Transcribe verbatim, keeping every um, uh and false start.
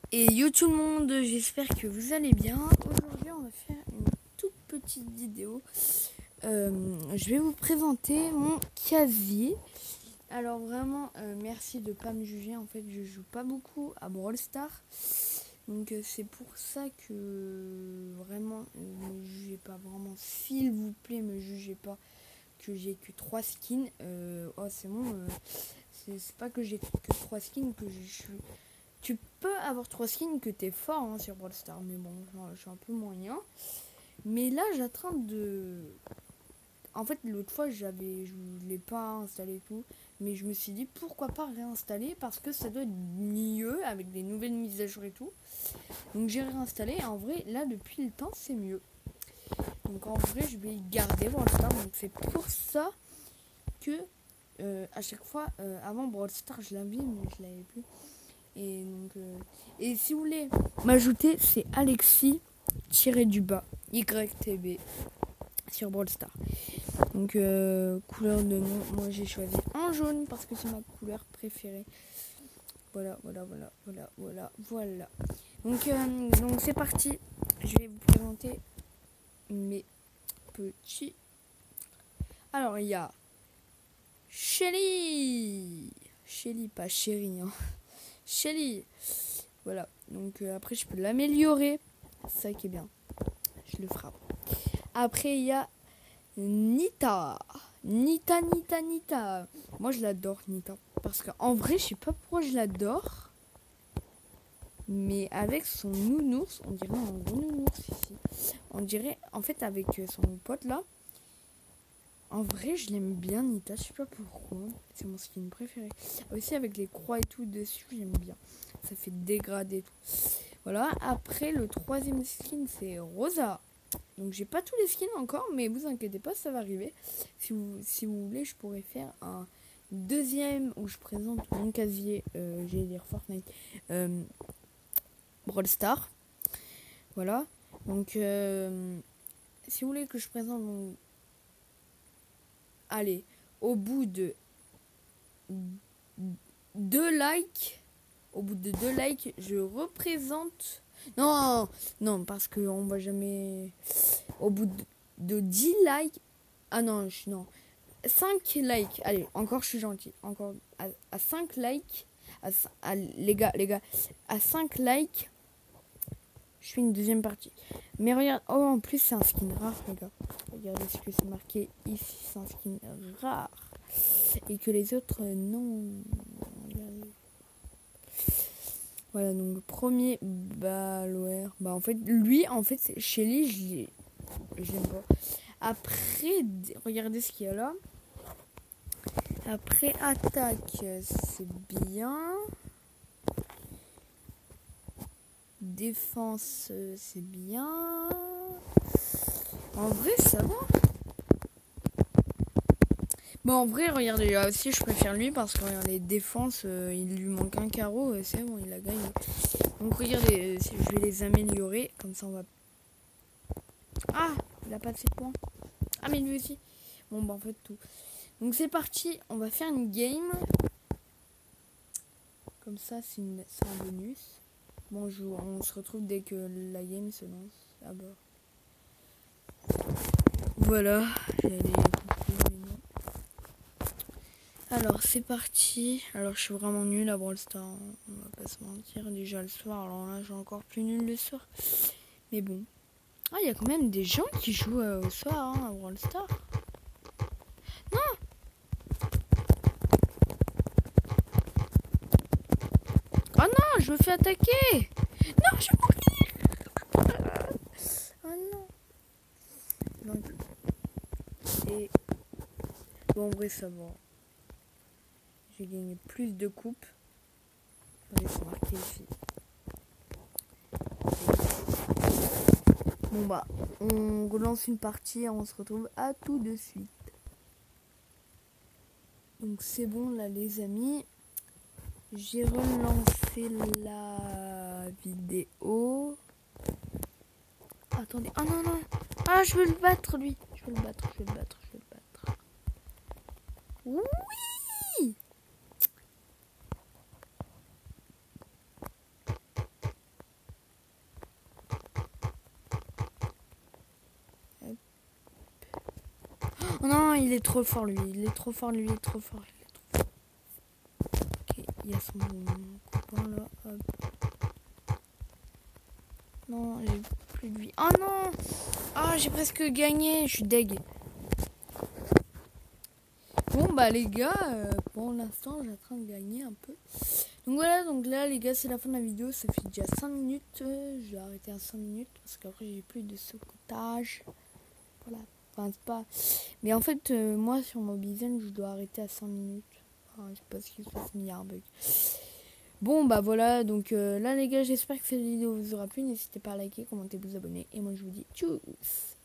Et yo tout le monde, j'espère que vous allez bien. Aujourd'hui on va faire une toute petite vidéo. Euh, je vais vous présenter mon casier. Alors vraiment euh, merci de pas me juger, en fait je joue pas beaucoup à Brawl Stars. Donc euh, c'est pour ça que vraiment euh, ne jugez pas, vraiment s'il vous plaît me jugez pas que j'ai que trois skins. Euh, oh c'est bon, euh, c'est, c'est pas que j'ai que trois skins que je suis. Tu peux avoir trois skins que t'es fort hein, sur Brawl Stars, mais bon, je suis un peu moyen. Mais là, j'attends de. En fait, l'autre fois, j'avais, je ne l'ai pas installé et tout, mais je me suis dit pourquoi pas réinstaller parce que ça doit être mieux avec des nouvelles mises à jour et tout. Donc j'ai réinstallé et en vrai, là, depuis le temps, c'est mieux. Donc en vrai, je vais garder Brawl Stars. Donc c'est pour ça que euh, à chaque fois, euh, avant Brawl Stars, je l'avais, mais je l'avais plus. Et donc, euh, et si vous voulez m'ajouter, c'est Alexis tiré du bas Y T B sur Brawl Stars. Donc euh, couleur de nom, moi j'ai choisi en jaune parce que c'est ma couleur préférée. Voilà, voilà, voilà, voilà, voilà, voilà. Donc euh, donc c'est parti. Je vais vous présenter mes petits. Alors il y a Shelly, Shelly pas chérie, hein. Shelly. Voilà, donc euh, après je peux l'améliorer, c'est ça qui est bien, je le ferai. Après il y a Nita, Nita, Nita, Nita. Moi je l'adore Nita, parce qu'en vrai je sais pas pourquoi je l'adore, mais avec son nounours, on dirait un gros nounours ici. On dirait, en fait avec son pote là, en vrai je l'aime bien Nita, je sais pas pourquoi, c'est mon skin préféré. Aussi avec les croix et tout dessus, j'aime bien, ça fait dégrader tout. Voilà, après le troisième skin c'est Rosa. Donc j'ai pas tous les skins encore, mais vous inquiétez pas, ça va arriver. Si vous, si vous voulez, je pourrais faire un deuxième où je présente mon casier, euh, j'allais dire Fortnite, euh, Brawl Stars. Voilà. Donc euh, si vous voulez que je présente mon... Allez, au bout de deux likes, au bout de deux likes, je représente... Non, non, parce qu'on va jamais... Au bout de, de dix likes... Ah non, je, non. cinq likes. Allez, encore je suis gentil. Encore à, à cinq likes. À, à, les gars, les gars. À cinq likes, je fais une deuxième partie. Mais regarde... Oh, en plus, c'est un skin rare, les gars. Regardez ce que c'est marqué ici. C'est un skin rare. Et que les autres, euh, non. Regardez. Voilà, donc le premier Balware. Bah en fait, lui, en fait, c'est Shelly, je l'ai, je l'aime pas. Après, regardez ce qu'il y a là. Après, attaque, c'est bien. Défense, c'est bien. En vrai, ça va. Bon, en vrai, regardez, là aussi, je préfère lui parce que, regardez, défense, euh, il lui manque un carreau, euh, c'est bon, il a gagné. Donc, regardez, je vais les améliorer, comme ça, on va... Ah, il a pas de sept points. Ah, mais lui aussi. Bon, bah, en fait, tout. Donc, c'est parti, on va faire une game. Comme ça, c'est, une... c'est un bonus. Bonjour, on se retrouve dès que la game se lance. Ah bah. Voilà, j'allais couper, mais non. Alors c'est parti. Alors je suis vraiment nulle à Brawl Stars, on va pas se mentir. Déjà le soir, alors là je suis encore plus nulle le soir. Mais bon. Ah, il y a quand même des gens qui jouent euh, au soir hein, à Brawl Stars. Non. Oh non, je me fais attaquer. Non, je vais mourir. Oh non. Donc, et bon, en vrai ça va. J'ai gagné plus de coupes. C'est marqué ici. Bon bah, on relance une partie et on se retrouve à tout de suite. Donc c'est bon là les amis. J'ai relancé la vidéo. Attendez. Oh non non. Ah je veux le battre lui. Je veux le battre, je veux le battre, je veux le battre. Oui. Oh non, il est trop fort lui. Il est trop fort lui. Il est trop fort. Il est trop fort. Ok, il y a son copain là. Hop. Non, j'ai plus de vie. Oh non. Ah, j'ai presque gagné. Je suis deg. Bon bah les gars, euh, pour l'instant j'ai en train de gagner un peu. Donc voilà, donc là les gars c'est la fin de la vidéo, ça fait déjà cinq minutes. Euh, je vais arrêter à cinq minutes parce qu'après j'ai plus de sauvetage. Voilà, enfin c'est pas... Mais en fait euh, moi sur Mobizen je dois arrêter à cinq minutes. Enfin, c'est parce qu'il se passe il y a un bug. Bon bah voilà, donc euh, là les gars j'espère que cette vidéo vous aura plu. N'hésitez pas à liker, commenter, vous abonner. Et moi je vous dis tchuss.